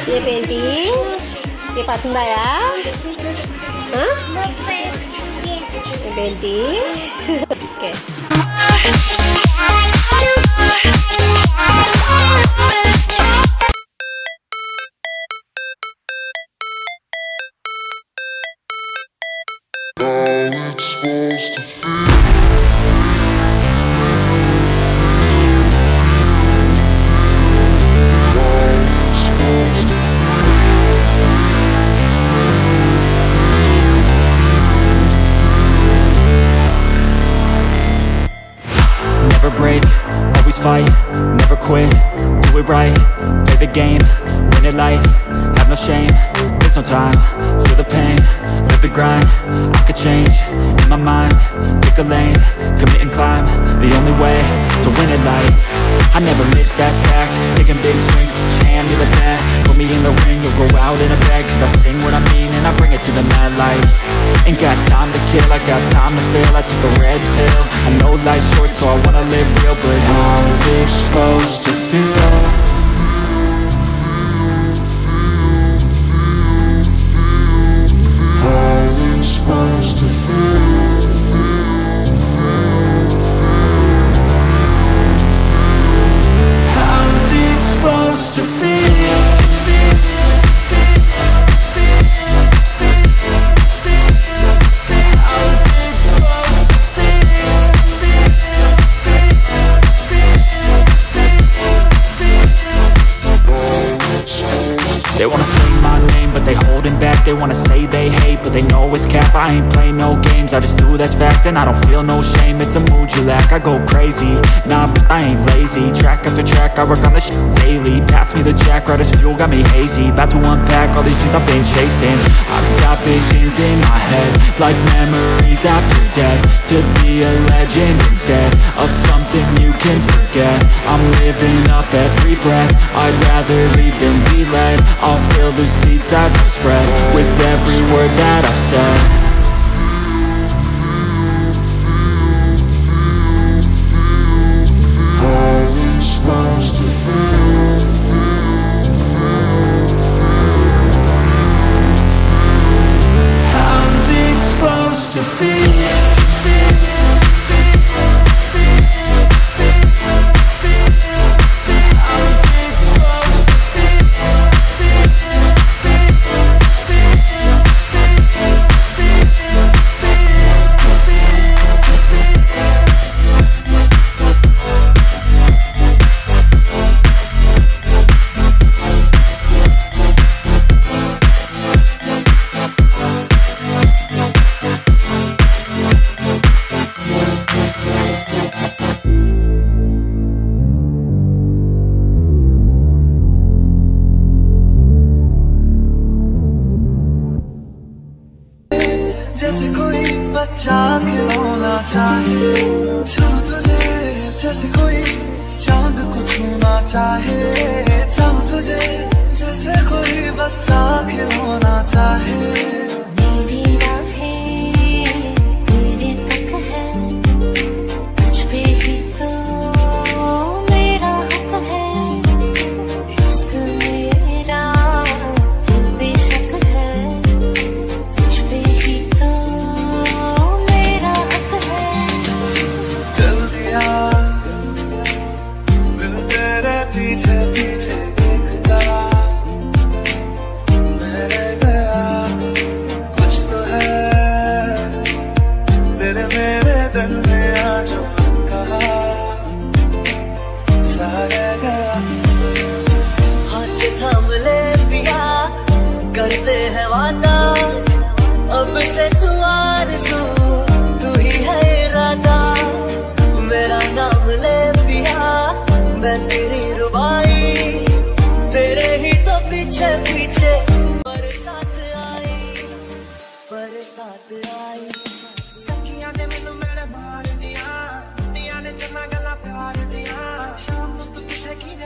ये पेंटिंग ये पसंद आया? हाँ? ये painting okay. Never break, always fight, never quit, do it right, play the game, win it life, have no shame, there's no time, feel the pain, live the grind, I could change, in my mind, pick a lane, commit and climb, the only way to win it life. I never miss, that's fact, taking big swings, hand me the bat, put me in the ring, you'll go out in a bag, cause I sing what I mean and I bring it to the mad light. Ain't got time to kill, I got time to feel, I took the red pill, I know life's short so I wanna live real, but how's it supposed to feel? They wanna say my name, but they holding back. They wanna say they hate, but they know it's cap. I ain't play no games, I just do that's fact. And I don't feel no shame, it's a mood you lack. I go crazy, nah, but I ain't lazy. Track after track, I work on this shit daily. Pass me the jack, right as fuel, got me hazy. About to unpack all these things I've been chasing. I've got visions in my head, like memories after death. To be a legend instead of something you can forget. I'm living up every breath, I'd rather lead than be led. I'll fill the seats as I spread with every word that I've said. How's it supposed to feel? How's it supposed to feel? जैसे कोई बच्चा खिलौना चाहे, छू तुझे जैसे कोई चांद को छूना चाहे। चाहूं तुझे जैसे कोई बच्चा खिलौना चाहे। मेरी राहें तेरे तक है, तुझ पे ही तो मेरा हक है। इश्क मेरा दिल बेशक है, तुझ पे ही तो मेरा हक है। चल दिया दिल तेरे पीछे पीछे देखता, मैं रह गया कुछ तो है तेरे मेरे दिल में आज कहा सा रह गया। हाथ थाम ले पिया, करते हैं वादा, अब से तू आरज़ू तू ही है इरादा। मेरा नाम ले पिया, मैं तेरी रुबाई, तेरे ही तो पीछे पीछे बरसात आई। सखियां ने मैनू मेरे मार दिया, दुनिया ने चन्ना गल्ला प्यार दिया। शाम नूं तू किथे की